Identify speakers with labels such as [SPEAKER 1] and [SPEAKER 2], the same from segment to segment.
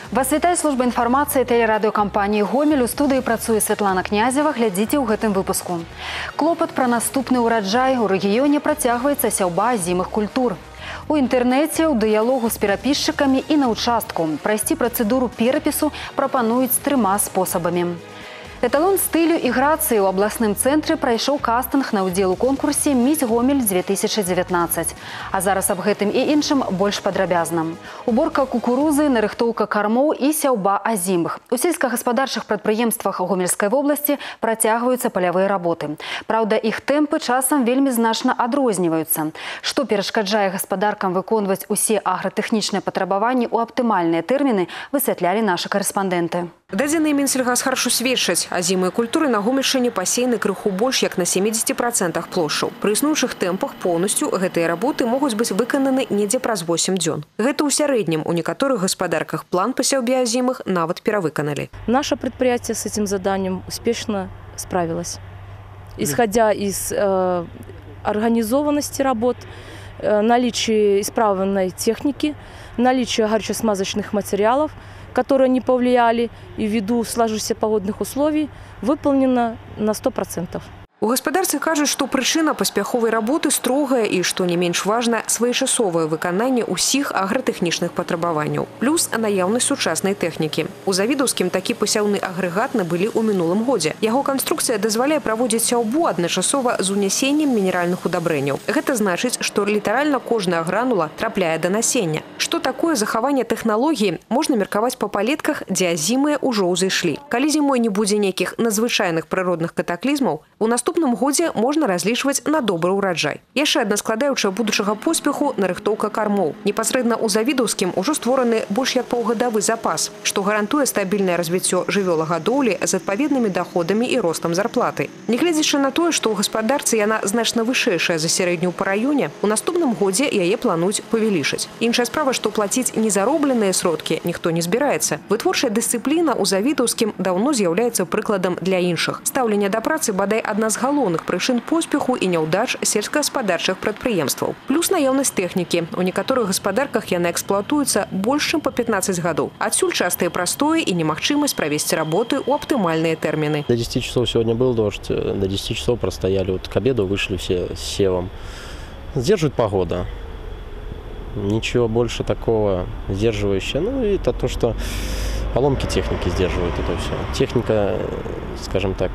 [SPEAKER 1] Вас вітае служба інфармацыі тэлерадыёкампаніі «Гомель». У студыі працуе Святлана Князева. Глядзіце ў гэтым выпуску. Клопат пра наступны ўраджай. У рэгіёне працягваецца сяўба азімых культур. У інтэрнэце, у дыялогу з перапісчыкамі і на ўчастку прайсці працэдуру перапісу прапануюць 3 спосабамі. Эталон стылю і грацыі ў абласным цэнтры прайшоў кастынг на ўдзел у конкурсе «Міс Гомель-2019». А зараз аб гэтым і іншым больш падрабязна. Уборка кукурузы, нарыхтоўка кармоў і сяўба азімых. У сельскагаспадарчых прадпрыемствах Гомельскай вобласці працягваюцца палявыя работы. Праўда, іх тэмпы часам вельмі значна адрозніваюцца. Што перашкаджае гаспадаркам выконваць усе агратэхнічныя патрабаванні ў аптымальныя тэрміны, высвятлялі нашы карэспандэнты.
[SPEAKER 2] Дадзеныя Мінсельгасхаршу сведчаць, азімыя культуры на Гомельшчыне пасеяны крыху больш як на 70% плошчаў. Пры існуючых тэмпах поўнасцю гэтыя работы могуць быць выкананы недзе праз 8 дзён. Гэта ў сярэднім, у некаторых гаспадарках план па сяўбе азімых нават перавыканалі.
[SPEAKER 3] Наше предприятие с этим заданием успешно справилось. Исходя из организованности работ, наличия исправленной техники, наличия горюче-смазочных материалов, которые не повлияли и ввиду сложившихся погодных условий, выполнено на 100%.
[SPEAKER 2] У гаспадарцы кажуць, што прычына паспяховай работы строгая і, што не менш важна, своечасовае выкананне ўсіх агратэхнічных патрабаванняў. Плюс наяўнасць сучаснай тэхнікі. У Завідаўскім такі пасяўны агрэгат набылі ў мінулым годзе. Яго канструкцыя дазваляе праводзіць сяўбу адначасова з унясеннем мінеральных удабрэнняў. Гэта значыць, што літаральна кожная гранула трапляе да насення. Што такое захаванне тэхналогіі, можна меркаваць па палетках, дзе азімыя ўжо ўзышлі. Калі зімой не будзе нейкіх надзвычайных прыродных катаклізмаў, у наступным годзе можна разлічваць на добры ўраджай. Яшчэ адна складаючая будучага поспеху – нарыхтоўка кармоў. Непасрэдна ў Завідаўскім ужо створаны больш як паўгадавы запас, што гарантуе стабільнае развіццё жывёлагадоўлі з адпаведнымі даходамі і ростам зарплаты. Нягледзячы на тое, што ў гаспадарцы яна значна вышэйшая за сярэднюю па раёне, у наступным годзе яе плануюць павялічыць. Іншая справа, што плаціць незаробленыя сродкі ніхто не збіраецца. Вытворчая дысцыпліна ў Завідаўскім даўно з'яўляецца прыкладам для іншых. Стаўленне да працы бадай адна з галоўных прычын поспеху і няўдач сельскагаспадарчых прадпрыемстваў. Плюс наяўнасць тэхнікі. У некаторых гаспадарках яна эксплуатуецца больш чым па 15 гадоў. Адсюль частыя прастоі і немагчымасць правесці работы ў аптымальныя тэрміны.
[SPEAKER 4] До 10 часов сегодня был дождь, до 10 часов простояли. Вот к обеду вышли все с севом. Сдерживает погода. Ничего больше такого сдерживающего. Ну и это то, что поломки техники сдерживают это все. Техника, скажем так,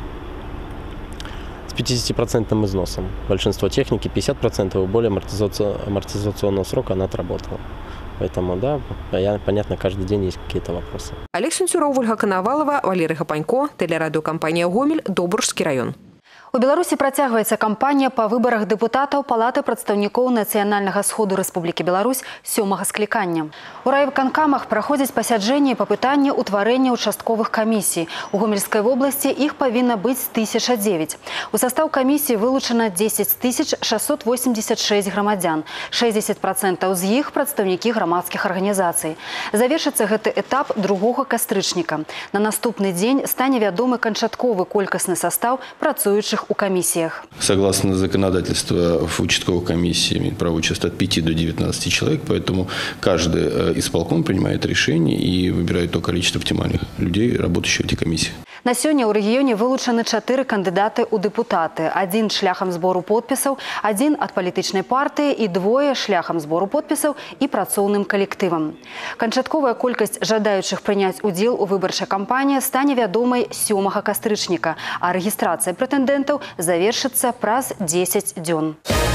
[SPEAKER 4] 50% износом. Большинство техники, 50% и более амортизационного срока она отработала. Поэтому, да, понятно, каждый день есть какие-то вопросы.
[SPEAKER 2] Олег Сенцюров, Ольга Коновалова, Валерий Гапанько, телерадиокомпания «Гомель», Добружский район.
[SPEAKER 1] У Беларусі працягваецца кампанія па выбарах дэпутатаў Палаты прадстаўнікоў Нацыянальнага сходу Рэспублікі Беларусь 7-га склікання. У райвыканкамах праходзяць пасяджэнні па пытанні ўтварэння участковых камісій. У Гомельскай вобласці іх павінна быць 1009. У састаў камісіі вылучана 10 686 грамадзян. 60% з іх прадстаўнікі грамадскіх арганізацый. Завершыцца гэты этап 2 кастрычніка. На наступны дзень стане вядомы канчатковы колькасны састаў працуючых у комиссиях.
[SPEAKER 5] Согласно законодательству, в участковых комиссиях имеет право участвовать от 5 до 19 человек, поэтому каждый исполком принимает решение и выбирает то количество оптимальных людей, работающих в этих комиссиях.
[SPEAKER 1] На сёння ў рэгіёне вылучаны 4 кандыдаты ў дэпутаты. 1 шляхам збору подпісаў, 1 ад палітычнай партыі і 2 шляхам збору подпісаў і працоўным калектывам. Канчатковая колькасць жадаючых прыняць удзел у выбарчай кампаніі стане вядомай 7-га кастрычніка, а рэгістрацыя прэтэндэнтаў завершыцца праз 10 дзён.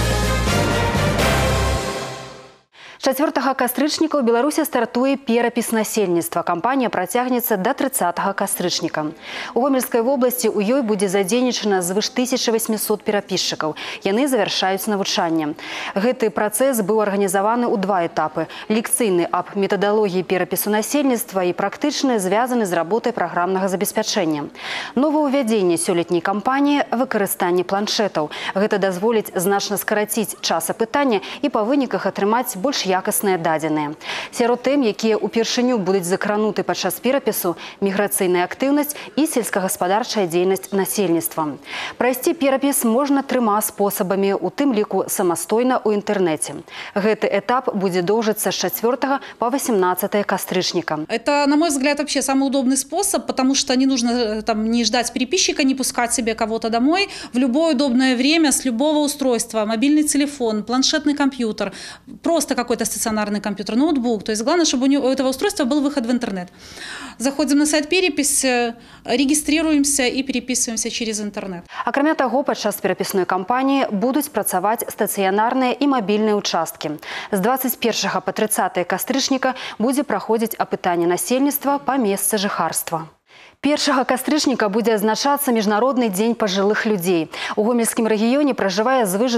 [SPEAKER 1] 4 кастрычніка ў Беларусі стартуе перапіс насельніцтва. Кампанія працягнецца да 30 кастрычніка. У Гомельскай вобласці ў ёй будзе задзейнічана звыш 1800 перапісчыкаў. Яны завяршаюць навучанне. Гэты працэс быў арганізаваны ў 2 этапы. Лекцыйны аб метадалогіі перапісу насельніцтва і практычны звязаны з работай праграмнага забеспячэння. Новаўвядзенне сёлетняй кампаніі – выкарыстанне планшетаў. Гэта дазволіць значна скараціць час апытання і па выніках атрымаць больш якасныя дадзеныя. Сярод тэм, якія ўпершыню будуць закрануты падчас перапісу, міграцыйная актыўнасць і сельскагаспадарчая дзейнасць насельніцтва. Прайсці перапіс можна 3 спосабамі, у тым ліку самастойна ў інтэрнэце. Гэты этап будзе доўжыцца з 4 по 18 кастрычніка.
[SPEAKER 6] Это, на мой взгляд, вообще самый удобный способ, потому что не нужно не ждать переписчика, не пускать себе кого-то домой. В любое удобное время, с любого устройства, мобильный телефон, планшетный компьютер, просто какой-то стационарный компьютер, ноутбук. То есть главное, чтобы у этого устройства был выход в интернет. Заходим на сайт переписи, регистрируемся и переписываемся через интернет.
[SPEAKER 1] Акрамя таго, падчас перапісной кампаніі будуць працаваць стацыянарныя і мабільныя участкі. З 21 по 30 кастрычніка будзе праходзіць апытанне насельніцтва па месцы жыхарства. 1 кастрычніка будзе адзначацца Міжнародны дзень пажылых людзей. У Гомельскім рэгіёне пражывае звыш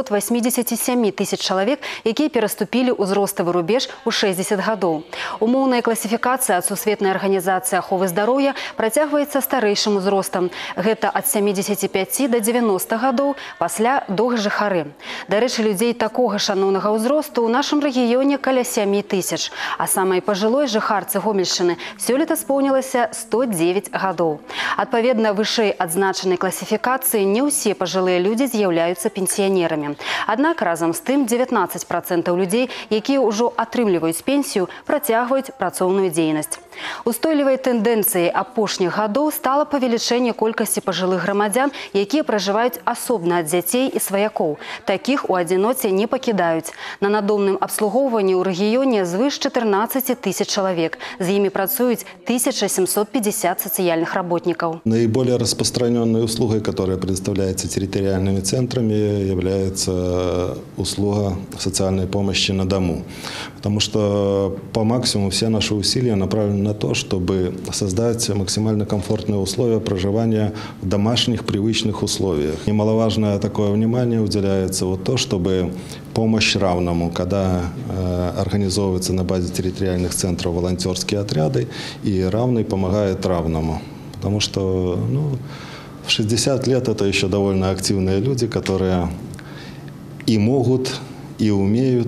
[SPEAKER 1] 287 тысяч чалавек, якія пераступілі ўзроставы рубеж у 60 гадоў. Умоўная класіфікацыя ад Сусветнай арганізацыі аховы здароўя працягваецца старэйшым узростам. Гэта ад 75 до 90 гадоў, пасля догажыхары. Дарэчы, людзей такога шаноўнага ўзросту ў нашым рэгіёне каля 7 тысяч, а самай пажылой жыхарцы Гомельшчыны сёлета споўнілася 109 гадоў. Адпаведна вышэй адзначанай класіфікацыі не ўсе пажылыя людзі з'яўляюцца пенсіянерамі. Аднак разам з тым 19% людзей, якія ўжо атрымліваюць пенсію, працягваюць працоўную дзейнасць. Устойлівай тэндэнцыяй апошніх гадоў стала павелічэнне колькасці пажылых грамадзян, якія пражываюць асобна ад дзяцей і сваякоў. Такіх у адзіноце не пакідаюць. На надомным абслугоўванні ў рэгіёне звыш 14 тысяч чалавек. З імі працуюць 1750 социальных работников.
[SPEAKER 7] Наиболее распространенной услугой, которая предоставляется территориальными центрами, является услуга социальной помощи на дому. Потому что по максимуму все наши усилия направлены на то, чтобы создать максимально комфортные условия проживания в домашних привычных условиях. Немаловажное такое внимание уделяется вот то, чтобы помощь равному, когда организовываются на базе территориальных центров волонтерские отряды, и равный помогает равному. Потому что в 60 лет это еще довольно активные люди, которые и могут, и умеют,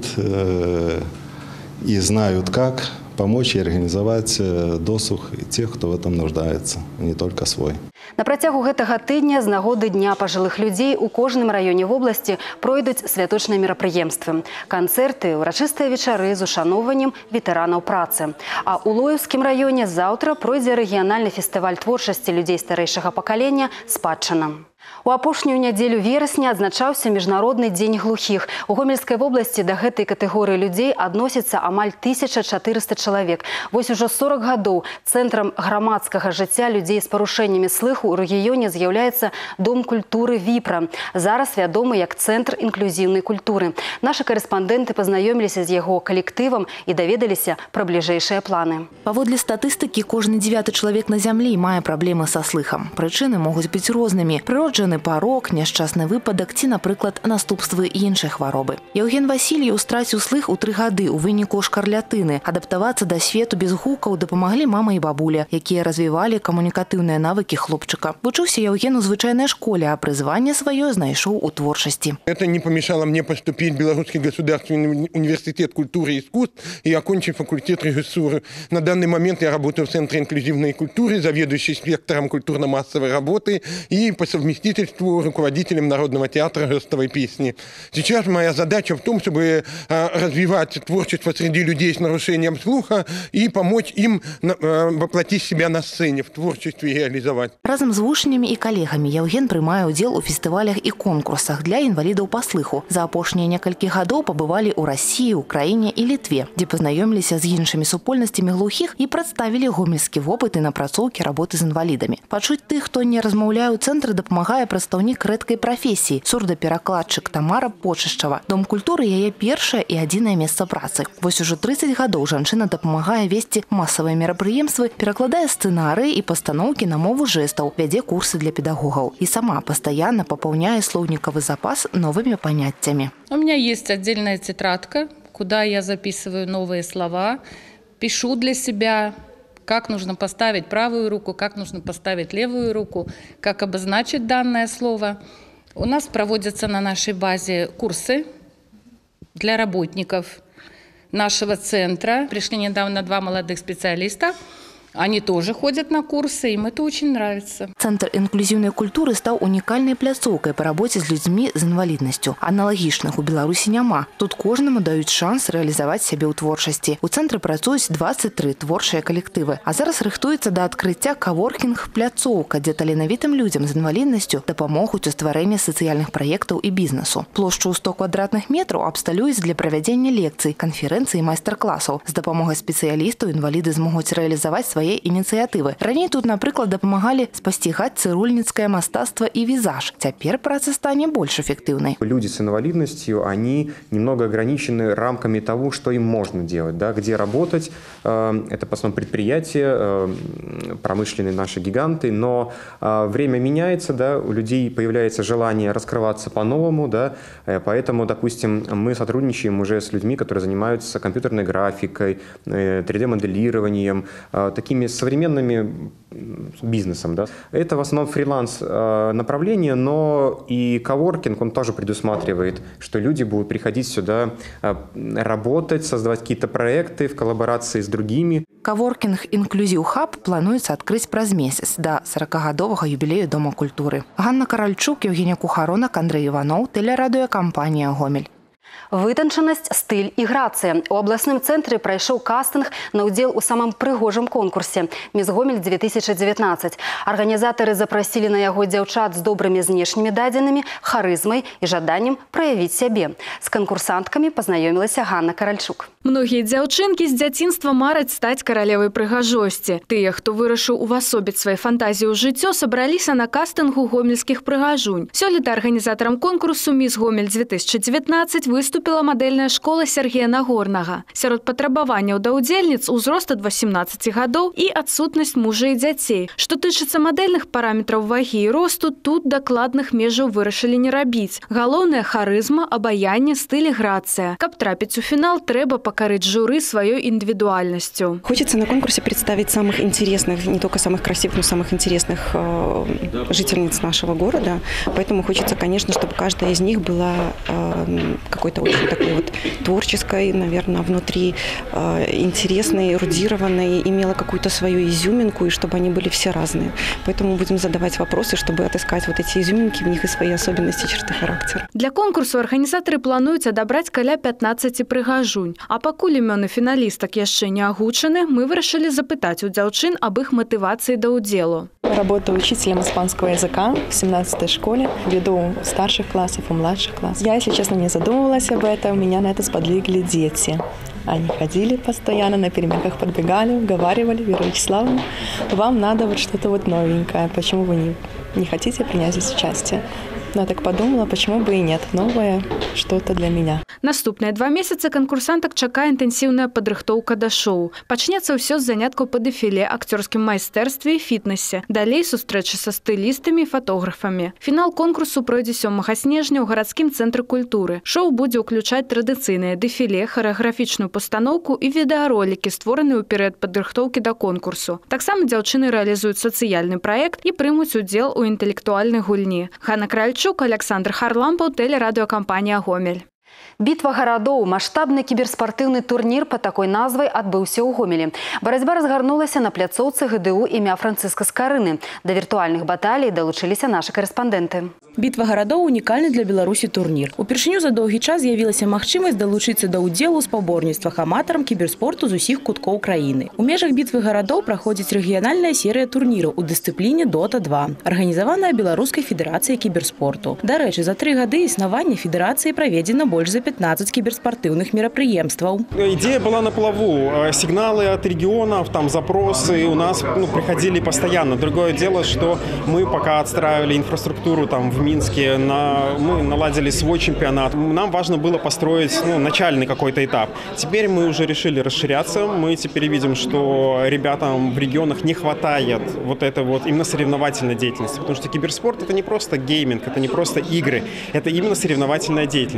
[SPEAKER 7] и знают, как помочь и организовать досуг тех, кто в этом нуждается, не только свой.
[SPEAKER 1] На працягу гэтага тыдня з нагоды Дня пажылых людзей у кожным раёне вобласці пройдуць святочныя мерапрыемствы. Канцэрты, урачыстыя вечары з ушаноўваннем ветэранаў працы. А ў Лоеўскім раёне заўтра пройдзе рэгіянальны фестываль творчасці людзей старэйшага пакалення «Спадчына». У апошнюю нядзелю верасня адзначаўся Міжнародны дзень глухіх. У Гомельскай вобласці да гэтай катэгорыі людзей адносіцца амаль 1400 чалавек. Вось ужо 40 гадоў цэнтрам грамадскага жыцця людзей з парушэннямі слыху ў рэгіёне з'яўляецца Дом культуры «Віпра». Зараз вядомы як Цэнтр інклюзіўнай культуры. Нашы карэспандэнты пазнаёміліся з яго калектывам і даведаліся пра бліжэйшыя планы.
[SPEAKER 8] Паводле статыстыкі, кожны 9-ы чалавек на зямлі мае праблемы са слыхам. Прычыны могуць быць рознымі. Прыроджаны парок, няшчасны выпадак ці, напрыклад, наступствы іншай хваробы. Яўген Васильеў страціў слых у 3 гады ў выніку шкарлятыны. Адаптавацца да свету без гукаў дапамаглі мама і бабуля, якія развівалі камунікатыўныя навыкі хлопчыка. Вучыўся Яўген у звычайнай школе, а прызванне сваё знайшоў у творчасці.
[SPEAKER 9] Это не помешало мне поступить в Белорусский государственный университет культуры и искусств и окончить факультет режиссуры. На данный момент я работаю в Центре инклюзивной культуры, заведующий спектром культурно-массовой работы и по совместительству руководителем Народного театра жестовой песни. Сейчас моя задача в том, чтобы развивать творчество среди людей с нарушением слуха и помочь им воплотить себя на сцене, в творчестве реализовать.
[SPEAKER 8] Разом з вучнямі і калегамі Яўген прымае ўдзел у фестывалях і конкурсах для інвалідаў па слыху. За апошнія некалькі гадоў пабывалі ў Расіі, Украіне і Літве, дзе пазнаёміліся з іншымі супольнасцямі глухіх і прадставілі гомельскі вопыт і напрацоўкі работы з інвалідамі. Пачуць тых, хто не размаўляе ў цэнтры, дапамагае прадстаўнік рэдкай прафесіі, сурдаперакладчык Тамара Почышчава. Дом культуры яе першае і адзінае месца працы. Вось ужо 30 гадоў жанчына дапамагае весці масавыя мерапрыемствы, перакладае сцэнарыі і пастаноўкі на мову жэстаў, вядзе курсы для педагогаў і сама пастаянна папаўняе слоўнікавы запас новымі паняццямі.
[SPEAKER 10] У меня есть отдельная тетрадка, куда я записываю новые слова, пишу для себя, как нужно поставить правую руку, как нужно поставить левую руку, как обозначить данное слово. У нас проводятся на нашей базе курсы для работников. нашего центра. Пришли недавно 2 молодых специалиста. Они тоже ходят на курсы, им это очень нравится.
[SPEAKER 8] Центр инклюзивной культуры стал уникальной пляцоўкай по работе с людьми с инвалидностью. Аналогичных у Беларуси няма. Тут каждому дают шанс реализовать себя у творчасці. У центры працуюць 23 творчыя калектывы. А зараз рыхтуецца да адкрыцця каворкінг пляцоўка, дзе таленавітым людям з інваліднасцю дапамогуць у стварэнні сацыяльных праектаў і бізнесу. Плошчу ў 100 квадратных метраў абсталююць для правядзення лекцый, канферэнцый і майстар-класаў. З дапамогай спецыялістаў інваліды змогуць рэалізаваць свае ініцыятывы. Раней тут, напрыклад, дапамагалі спасцігаць цырульніцкае мастацтва і візаж. Цяпер праца стане больш эффективной.
[SPEAKER 11] Люди с инвалидностью, они немного ограничены рамками того, что им можно делать, да, где работать. Это в основном предприятия, промышленные наши гиганты, но время меняется, да, у людей появляется желание раскрываться по-новому, да, поэтому, допустим, мы сотрудничаем уже с людьми, которые занимаются компьютерной графикой, 3D-моделированием, такими современными бизнесом. Да. Это в основном фриланс направление, но и коворкинг, он тоже предусматривает, что люди будут приходить сюда работать, создавать какие-то проекты в коллаборации с другими.
[SPEAKER 8] Каворкинг «Инклюзив Хаб» плануецца адкрыць праз месяц да 40-гадовага юбілею Дома культуры. Ганна Каральчук, Евгения Кухаронак, Андрей Иванов, телерадиокомпания «Гомель».
[SPEAKER 1] Вытанчанасць, стыль і грацыя. У абласным цэнтры прайшоў кастынг на ўдзел у самым прыгожым конкурсе «Міс Гомель 2019». Арганізатары запрасілі на яго дзяўчат з добрымі знешнімі дадзенымі, харызмай і жаданнем праявіць сябе. З канкурсанткамі пазнаёмілася Ганна Каральчук.
[SPEAKER 12] Многія дзяўчынкі з дзяцінства мараць стаць каралевай прыгажосці. Тыя, хто вырашыў увасобіць свае фантазіі ў жыццё, сабраліся на кастынгу гомельскіх прыгажунь. Сёлета арганізатарам конкурсу «Міс Гомель 2019» выступила модельная школа Сергея Нагорнага. Сярод патрабаванняў да ўдзельніц узрост ад 18 гадоў і адсутнасць мужа і дзяцей. Што тычыцца мадэльных параметраў вагі і росту, тут дакладных межаў вырашылі не рабіць. Галоўная харызма, абаянне, стыль і грацыя. Каб трапіць у фінал, трэба покорить жюри своей индивидуальностью.
[SPEAKER 13] Хочется на конкурсе представить самых интересных, не только самых красивых, но самых интересных жительниц нашего города. Поэтому хочется, конечно, чтобы каждая из них была какой-то очень такой вот творческой, наверное, внутри интересной, эрудированной, имела какую-то свою изюминку, и чтобы они были все разные. Поэтому будем задавать вопросы, чтобы отыскать вот эти изюминки в них и свои особенности, черты характера.
[SPEAKER 12] Для конкурсу арганізатары плануюць адабраць каля 15 прыгажунь. А пакуль імёны фіналістак яшчэ не агучаны, мы вырашылі запытаць у дзяўчын об их мотивации до удзелу.
[SPEAKER 14] Работаю учителем испанского языка в 17-й школе, веду старших классов и младших классов. Я, если честно, не задумывалась об этом, меня на это сподвигли дети. Они ходили постоянно, на переменках подбегали, уговаривали: Вера Вячеславовна, вам надо вот что-то вот новенькое, почему вы не хотите принять здесь участие? Но я так подумала, почему бы и нет, новое что-то для меня.
[SPEAKER 12] Наступныя 2 месяцы канкурсантак чакае інтэнсіўная падрыхтоўка да шоу. Пачнецца ўсё з заняткаў па дэфіле, акцёрскім майстэрстве і фітнесе. Далей сустрэчы са стылістамі і фатографамі. Фінал конкурсу пройдзе 7 снежня ў гарадскім цэнтры культуры. Шоу будзе ўключаць традыцыйнае дэфіле, харэаграфічную пастаноўку і відэаролікі, створаныя ў перыяд падрыхтоўкі да конкурсу. Таксама дзяўчыны рэалізуюць сацыяльны праект і прымуць удзел у інтэлектуальнай гульні. Ганна Каральчук, Александр Харлампаў, телерадиокомпания «Гомель».
[SPEAKER 1] Бітва гарадоў. Маштабны кіберспартыўны турнір па такой назвай адбыўся ў Гомелі. Барацьба разгарнулася на пляцоўцы ГДУ імя Францыска Скарыны. Да віртуальных баталій далучыліся нашы карэспандэнты.
[SPEAKER 15] Бітва гарадоў – унікальны для Беларусі турнір. Упершыню за доўгі час з'явілася магчымасць далучыцца да ўдзелу ў спаборніцтвах аматарам кіберспорту з усіх куткоў краіны. У межах бітвы гарадоў праходзіць рэгіянальная серыя турніраў у дысцыпліне Дота-2, арганізаваная Беларускай федэрацыяй кіберспорту. Дарэчы, за 3 гады існавання федэрацыі праведзена больш за 15 киберспортивных мероприемствий.
[SPEAKER 16] Идея была на плаву. Сигналы от регионов, там запросы у нас приходили постоянно. Другое дело, что мы пока отстраивали инфраструктуру там в Минске, мы наладили свой чемпионат. Нам важно было построить начальный какой-то этап. Теперь мы уже решили расширяться. Мы теперь видим, что ребятам в регионах не хватает вот этой вот именно соревновательной деятельности. Потому что киберспорт — это не просто гейминг, это не просто игры, это именно соревновательная деятельность.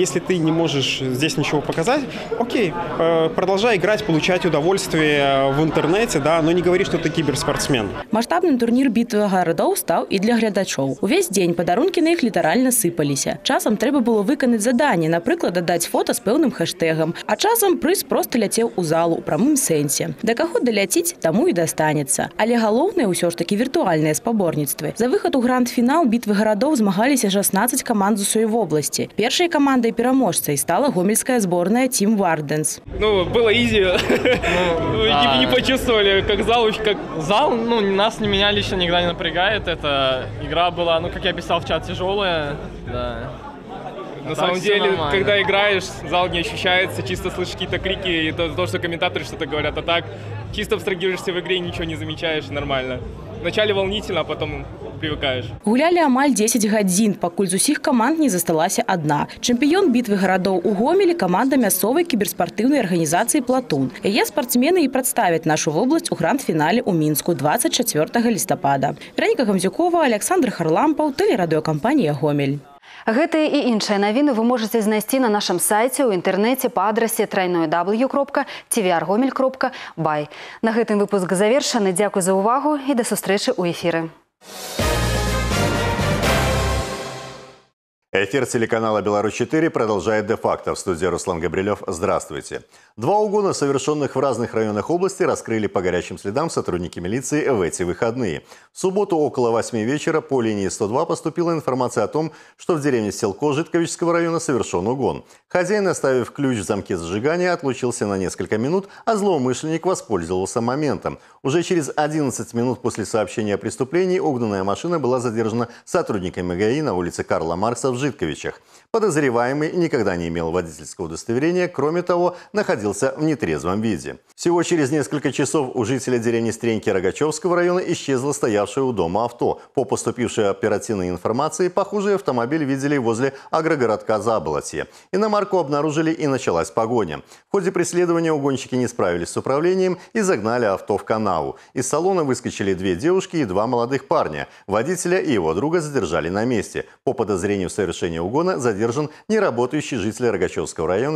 [SPEAKER 16] Если ты не можешь здесь ничего показать, окей, продолжай играть, получать удовольствие в интернете, да, но не говори, что ты киберспортсмен.
[SPEAKER 15] Масштабным турнір бітви гарадоў стаў і для глядачоў. Увесь дзень падарункі на іх літаральна сыпаліся. Часам трэба было выканаць заданне, напрыклад, дадаць фота з пэўным хэштэгам, а часам прыз проста ляцеў у залу ў прамым сэнсе. Да каго даляціць, таму і дастанецца. Але галоўнае ўсё ж такі віртуальныя спаборніцтвы. За выхад у гранд-фінал бітвы гарадоў змагаліся 16 каманд з усёй вобласці. Першай камандай пераможцай стала гомельская зборная Team Wardens.
[SPEAKER 17] Ну, было изи. Не почувствовали, как зал, ну, нас меня лично никогда не напрягает. Эта игра была, ну, как я писал в чат, тяжелая. Да. На самом деле, когда играешь, зал не ощущается, чисто слышишь какие-то крики, и то, что комментаторы что-то говорят, а так чисто абстрагируешься в игре, ничего не замечаешь, нормально. Вначале волнительно, а потом привыкаешь.
[SPEAKER 15] Гулялі амаль 10 гадзін, пакуль з усіх каманд не засталася адна. Чэмпіён бітвы гарадоў у Гомелі каманда мясцовай кіберспартыўнай арганізацыі «Платун». Яе спартсмены і прадставяць нашу вобласць у гранд-фінале ў Мінску 24 лістапада. Вераніка Гамзюкова, Александр Харлампаў, тэлерадыёкампанія «Гомель».
[SPEAKER 1] Гэтыя і іншыя навіны вы можаце знайсці на нашым сайце ў інтэрнэце па адрасе www.tvrgomel.by. На гэтым выпуск завершаны. Дзякуй за ўвагу і да сустрэчы ў эфіры.
[SPEAKER 18] Эфир телеканала «Беларусь-4» продолжает «Де-факто». В студии Руслан Габрилев. Здравствуйте. 2 угона, совершенных в разных районах области, раскрыли по горячим следам сотрудники милиции в эти выходные. В субботу около 8 вечера по линии 102 поступила информация о том, что в деревне Селко Житковичского района совершен угон. Хозяин, оставив ключ в замке зажигания, отлучился на несколько минут, а злоумышленник воспользовался моментом. Уже через 11 минут после сообщения о преступлении угнанная машина была задержана сотрудниками ГАИ на улице Карла Маркса в Житковичах. Подозреваемый никогда не имел водительского удостоверения, кроме того, находился в нетрезвом виде. Всего через несколько часов у жителя деревни Стреньки Рогачевского района исчезло стоявшее у дома авто. По поступившей оперативной информации, похожий автомобиль видели возле агрогородка Заболотье. Иномарку обнаружили и началась погоня. В ходе преследования угонщики не справились с управлением и загнали авто в канаву. Из салона выскочили 2 девушки и 2 молодых парня. Водителя и его друга задержали на месте. По подозрению в совершении угона задержан неработающий житель Рогачевского района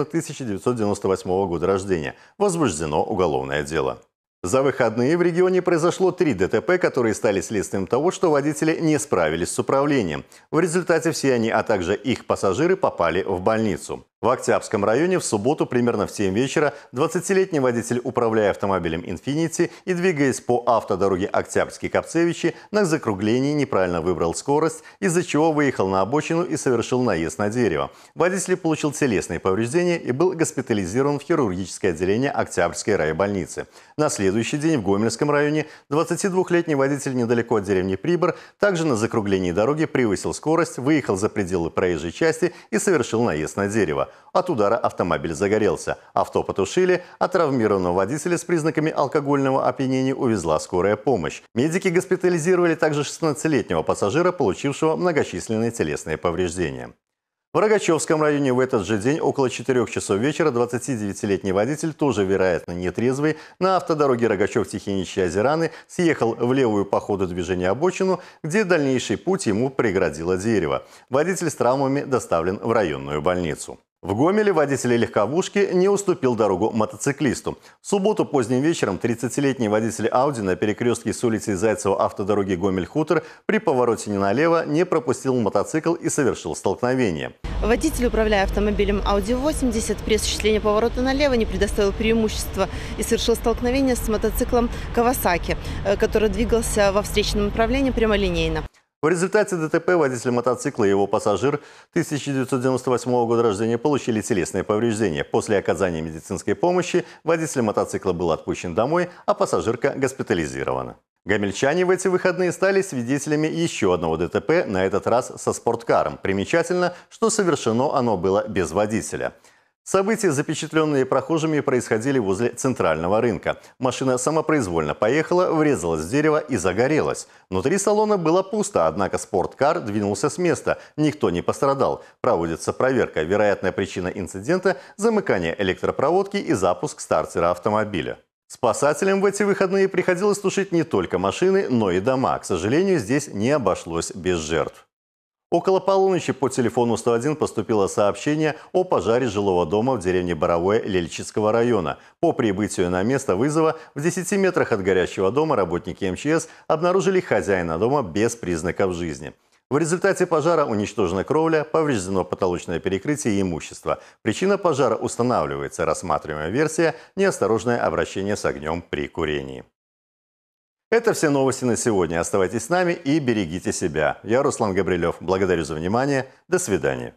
[SPEAKER 18] 1998 года рождения. Возбуждено уголовное дело. За выходные в регионе произошло 3 ДТП, которые стали следствием того, что водители не справились с управлением. В результате все они, а также их пассажиры, попали в больницу. В Октябрьском районе в субботу примерно в 7 вечера 20-летний водитель, управляя автомобилем «Инфинити» и двигаясь по автодороге Октябрьский-Капцевичи, на закруглении неправильно выбрал скорость, из-за чего выехал на обочину и совершил наезд на дерево. Водитель получил телесные повреждения и был госпитализирован в хирургическое отделение Октябрьской райбольницы. На следующий день в Гомельском районе 22-летний водитель недалеко от деревни Прибор также на закруглении дороги превысил скорость, выехал за пределы проезжей части и совершил наезд на дерево. От удара автомобиль загорелся. Авто потушили, а травмированного водителя с признаками алкогольного опьянения увезла скорая помощь. Медики госпитализировали также 16-летнего пассажира, получившего многочисленные телесные повреждения. В Рогачевском районе в этот же день около 4 часов вечера 29-летний водитель, тоже вероятно нетрезвый, на автодороге Рогачев-Тихиничи-Озераны съехал в левую по ходу движения обочину, где дальнейший путь ему преградило дерево. Водитель с травмами доставлен в районную больницу. В Гомеле водитель легковушки не уступил дорогу мотоциклисту. В субботу поздним вечером 30-летний водитель Ауди на перекрестке с улицей Зайцева автодороги Гомель-Хутор при повороте не налево не пропустил мотоцикл и совершил столкновение.
[SPEAKER 19] Водитель, управляя автомобилем Audi 80, при осуществлении поворота налево не предоставил преимущества и совершил столкновение с мотоциклом Kawasaki, который двигался во встречном направлении прямолинейно.
[SPEAKER 18] В результате ДТП водитель мотоцикла и его пассажир 1998 года рождения получили телесные повреждения. После оказания медицинской помощи водитель мотоцикла был отпущен домой, а пассажирка госпитализирована. Гомельчане в эти выходные стали свидетелями еще одного ДТП, на этот раз со спорткаром. Примечательно, что совершено оно было без водителя. События, запечатленные прохожими, происходили возле центрального рынка. Машина самопроизвольно поехала, врезалась в дерево и загорелась. Внутри салона было пусто, однако спорткар двинулся с места. Никто не пострадал. Проводится проверка. Вероятная причина инцидента – замыкание электропроводки и запуск стартера автомобиля. Спасателям в эти выходные приходилось тушить не только машины, но и дома. К сожалению, здесь не обошлось без жертв. Около полуночи по телефону 101 поступило сообщение о пожаре жилого дома в деревне Боровое Лельчицкого района. По прибытию на место вызова в 10 метрах от горящего дома работники МЧС обнаружили хозяина дома без признаков жизни. В результате пожара уничтожена кровля, повреждено потолочное перекрытие и имущество. Причина пожара устанавливается. Рассматриваемая версия – неосторожное обращение с огнем при курении. Это все новости на сегодня. Оставайтесь с нами и берегите себя. Я Руслан Габрилев. Благодарю за внимание. До свидания.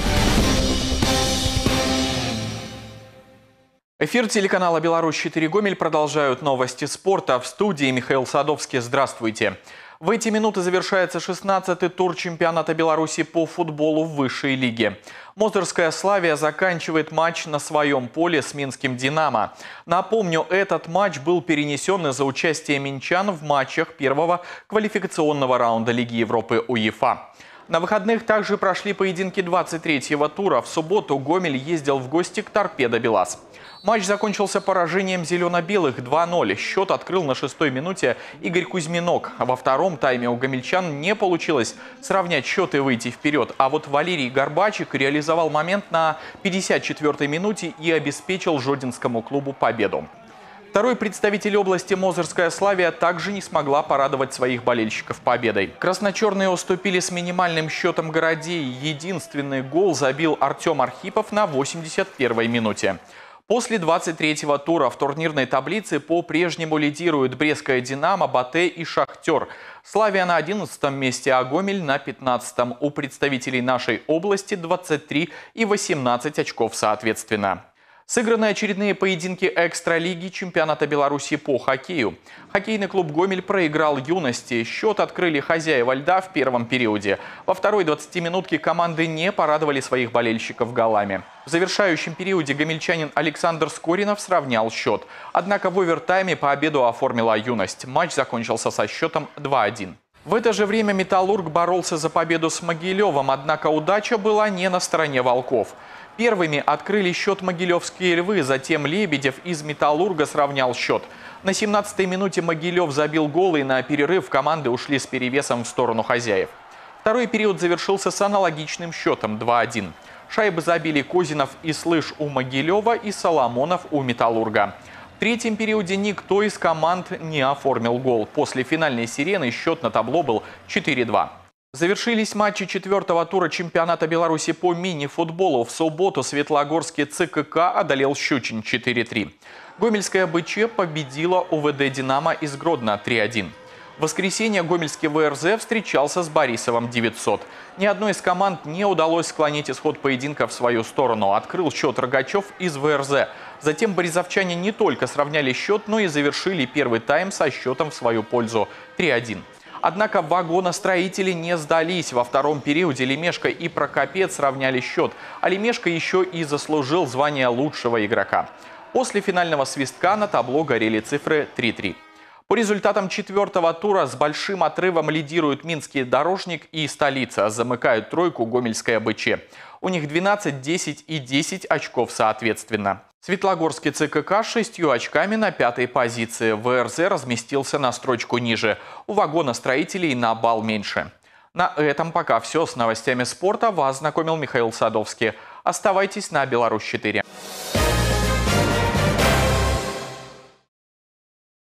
[SPEAKER 20] Эфир телеканала «Беларусь-4 Гомель» продолжают новости спорта. В студии Михаил Садовский. Здравствуйте. В эти минуты завершается 16-й тур чемпионата Беларуси по футболу в высшей лиге. Мозырская «Славия» заканчивает матч на своем поле с минским «Динамо». Напомню, этот матч был перенесен из-за участия минчан в матчах первого квалификационного раунда Лиги Европы УЕФА. На выходных также прошли поединки 23-го тура. В субботу Гомель ездил в гости к «Торпедо Белаз». Матч закончился поражением зелено-белых 2-0. Счет открыл на 6-й минуте Игорь Кузьминок. Во втором тайме у гомельчан не получилось сравнять счет и выйти вперед. А вот Валерий Горбачик реализовал момент на 54-й минуте и обеспечил жодинскому клубу победу. Второй представитель области Мозырская «Славия» также не смогла порадовать своих болельщиков победой. Красно-черные уступили с минимальным счетом Городей. Единственный гол забил Артем Архипов на 81-й минуте. После 23-го тура в турнирной таблице по-прежнему лидируют Брестская «Динамо», «Батэ» и «Шахтер». «Славия» на 11-м месте, а «Гомель» на 15-м. У представителей нашей области 23 и 18 очков соответственно. Сыграны очередные поединки экстралиги чемпионата Беларуси по хоккею. Хоккейный клуб «Гомель» проиграл «Юности». Счет открыли хозяева льда в первом периоде. Во второй 20-минутке команды не порадовали своих болельщиков голами. В завершающем периоде гомельчанин Александр Скоринов сравнял счет. Однако в овертайме победу оформила «Юность». Матч закончился со счетом 2-1. В это же время «Металлург» боролся за победу с Могилевым, однако удача была не на стороне волков. Первыми открыли счет могилевские львы, затем Лебедев из «Металлурга» сравнял счет. На 17-й минуте Могилев забил гол, и на перерыв команды ушли с перевесом в сторону хозяев. Второй период завершился с аналогичным счетом 2-1. Шайбы забили Козинов и Слыш у Могилева и Соломонов у «Металлурга». В третьем периоде никто из команд не оформил гол. После финальной сирены счет на табло был 4-2. Завершились матчи 4-го тура чемпионата Беларуси по мини-футболу. В субботу Светлогорский ЦКК одолел Щучин 4-3. Гомельская БЧ победила УВД «Динамо» из Гродно 3-1. В воскресенье гомельский ВРЗ встречался с Борисовым 900. Ни одной из команд не удалось склонить исход поединка в свою сторону. Открыл счет Рогачев из ВРЗ. Затем борисовчане не только сравняли счет, но и завершили первый тайм со счетом в свою пользу 3-1. Однако вагоностроители не сдались. Во втором периоде Лемешко и Прокопец сравняли счет. А Лемешко еще и заслужил звание лучшего игрока. После финального свистка на табло горели цифры 3-3. По результатам 4-го тура с большим отрывом лидируют Минский «Дорожник» и «Столица». Замыкают тройку Гомельская БЧ. У них 12, 10 и 10 очков соответственно. Светлогорский ЦКК с 6 очками на 5-й позиции. ВРЗ разместился на строчку ниже. У вагоностроителей на балл меньше. На этом пока все. С новостями спорта вас знакомил Михаил Садовский. Оставайтесь на Беларусь-4.